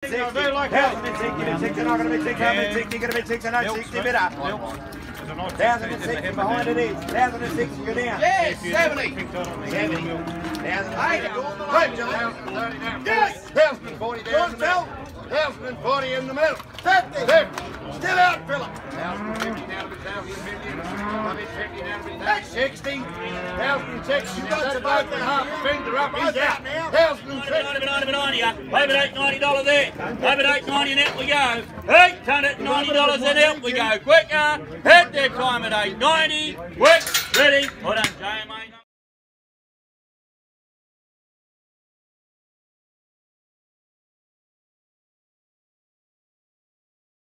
60, 1,006, give it 60, not going to be 6, 160, going to be 6, and 60 better. 1,060 behind it is. 1,060, go down. Yes, 70. 70. 1,080. Yes! 1,040 down the middle. 1,040 in the middle. 50. Still out, Philip. 1,050 down to 1,050. 1,050 down to 1,060. 1,060. You got about the half finger up. He's out. 1,050. Over $890 there. Over $890 and out we go. $890 and out we go. Quicker. Hit their time at $890. Quick. Ready. Well done, Jay, mate.